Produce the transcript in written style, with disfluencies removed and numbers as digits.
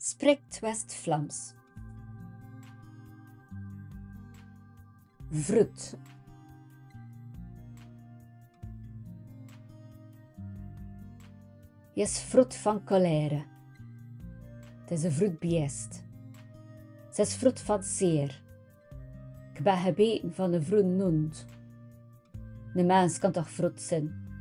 Spreekt West-Vlaams. Vroed. Je is vroed van colère. Het is een vroed beest. Ze is vroed van zeer. Ik ben gebeten van een vroed noend. De mens kan toch vroed zijn?